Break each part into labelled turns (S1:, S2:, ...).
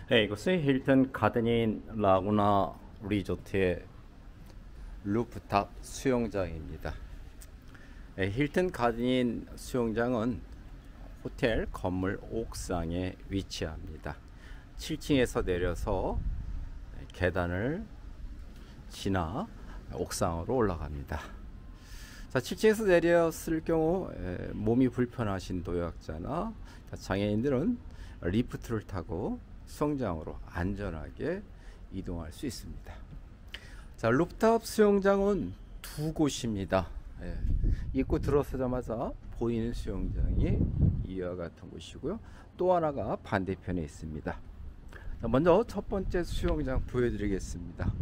S1: 네, 이곳은 힐튼 가든인 라구나 리조트의 루프탑 수영장입니다. 네, 힐튼 가든인 수영장은 호텔 건물 옥상에 위치합니다. 7층에서 내려서 계단을 지나 옥상으로 올라갑니다. 자, 7층에서 내렸을 경우 몸이 불편하신 노약자나 장애인들은 리프트를 타고 수영장으로 안전하게 이동할 수 있습니다. 자, 루프탑 수영장은 두 곳입니다. 입구 들어서자마자 보이는 수영장이 이와 같은 곳이고요. 또 하나가 반대편에 있습니다. 자, 먼저 첫 번째 수영장 보여드리겠습니다.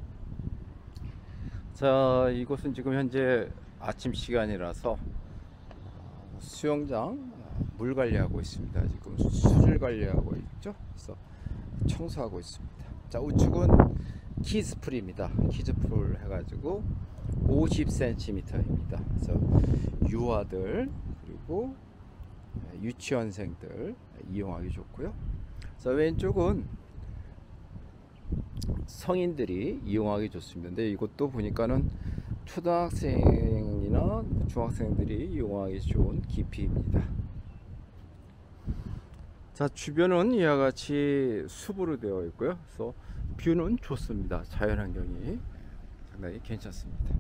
S1: 자, 이곳은 지금 현재 아침 시간이라서 수영장 물 관리하고 있습니다. 지금 수질 관리하고 있죠. 그래서 청소하고 있습니다. 자, 우측은 키즈풀입니다. 키즈풀 해가지고 50cm입니다. 그래서 유아들 그리고 유치원생들 이용하기 좋고요. 자, 왼쪽은 성인들이 이용하기 좋습니다. 근데 이것도 보니까는 초등학생이나 중학생들이 이용하기 좋은 깊이입니다. 자, 주변은 이와 같이 숲으로 되어 있고요. 그래서 뷰는 좋습니다. 자연환경이 상당히 괜찮습니다.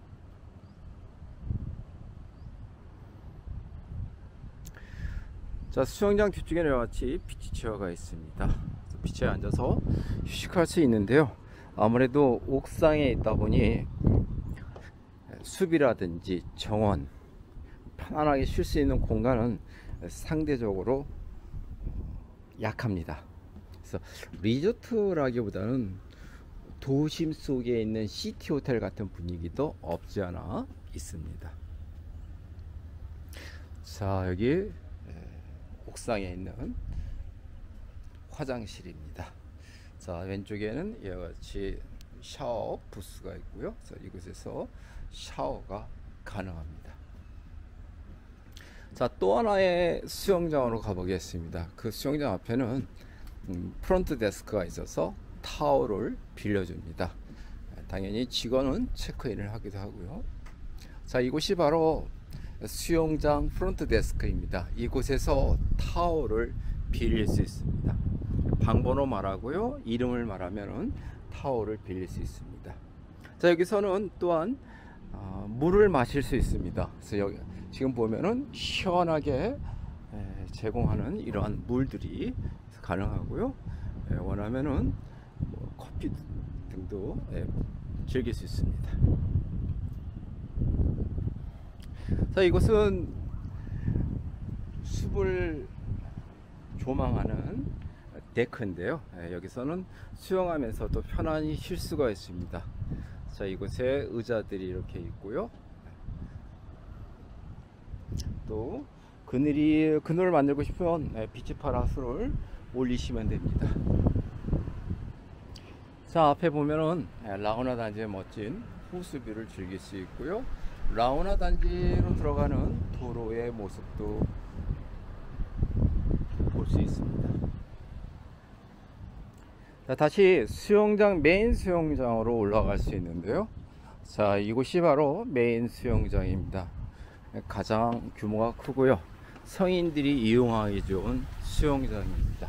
S1: 자, 수영장 뒤쪽에 이와 같이 비치체어가 있습니다. 비치에 앉아서 휴식할 수 있는데요. 아무래도 옥상에 있다 보니 숲이라든지 정원 편안하게 쉴 수 있는 공간은 상대적으로 약합니다. 그래서 리조트라기보다는 도심 속에 있는 시티 호텔 같은 분위기도 없지 않아 있습니다. 자, 여기 옥상에 있는 화장실입니다. 자, 왼쪽에는 이와 같이 샤워 부스가 있고요. 그래서 이곳에서 샤워가 가능합니다. 자, 또 하나의 수영장으로 가보겠습니다. 그 수영장 앞에는 프론트 데스크가 있어서 타월을 빌려줍니다. 당연히 직원은 체크인을 하기도 하고요. 자, 이곳이 바로 수영장 프론트 데스크입니다. 이곳에서 타월을 빌릴 수 있습니다. 방번호 말하고요, 이름을 말하면은 타월을 빌릴 수 있습니다. 자, 여기서는 또한 물을 마실 수 있습니다. 그래서 여기 지금 보면은 시원하게 제공하는 이러한 물들이 가능하고요. 원하면은 뭐 커피 등도 즐길 수 있습니다. 자, 이곳은 숲을 조망하는 데크인데요. 여기서는 수영하면서도 편안히 쉴 수가 있습니다. 자, 이곳에 의자들이 이렇게 있고요. 또 그늘을 만들고 싶으면 비치 파라솔을 올리시면 됩니다. 자, 앞에 보면은 라구나 단지의 멋진 호수뷰를 즐길 수 있고요. 라구나 단지로 들어가는 도로의 모습도 볼 수 있습니다. 자, 다시 수영장 메인 수영장으로 올라갈 수 있는데요. 자, 이곳이 바로 메인 수영장입니다. 가장 규모가 크고요. 성인들이 이용하기 좋은 수영장입니다.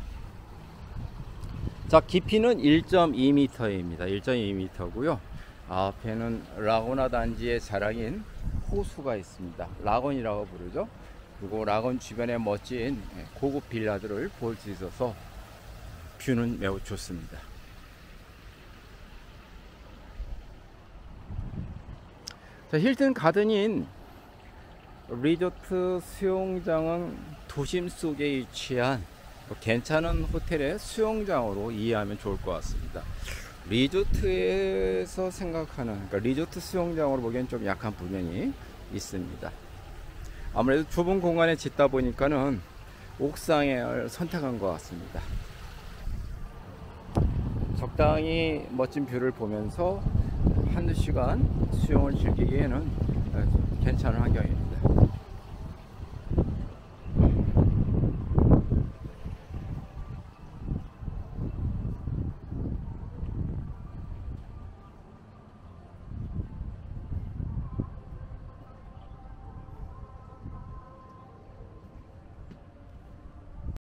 S1: 자, 깊이는 1.2m입니다. 1.2m고요. 앞에는 라구나 단지의 자랑인 호수가 있습니다. 라건이라고 부르죠. 그리고 라건 주변에 멋진 고급 빌라들을 볼 수 있어서 뷰는 매우 좋습니다. 자, 힐튼 가든인 리조트 수영장은 도심 속에 위치한 괜찮은 호텔의 수영장으로 이해하면 좋을 것 같습니다. 리조트에서 생각하는, 그러니까 리조트 수영장으로 보기엔 좀 약한 부분이 있습니다. 아무래도 좁은 공간에 짓다 보니까는 옥상을 선택한 것 같습니다. 적당히 멋진 뷰를 보면서 한두 시간 수영을 즐기기에는 괜찮은 환경입니다.